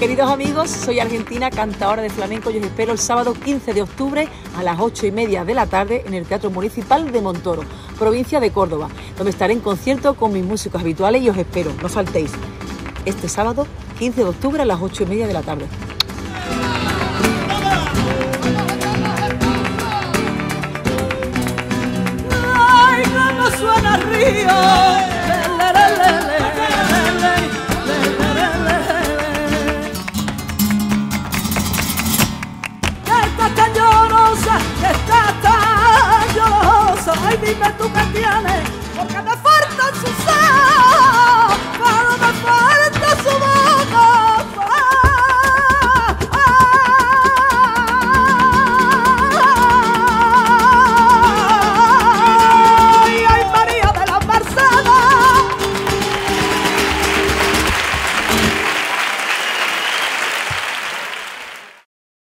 Queridos amigos, soy argentina, cantadora de flamenco y os espero el sábado 15 de octubre a las 8:30 de la tarde en el Teatro Municipal de Montoro, provincia de Córdoba, donde estaré en concierto con mis músicos habituales y os espero, no faltéis. Este sábado 15 de octubre a las 8:30 de la tarde. ¡Ay, cómo suena el río!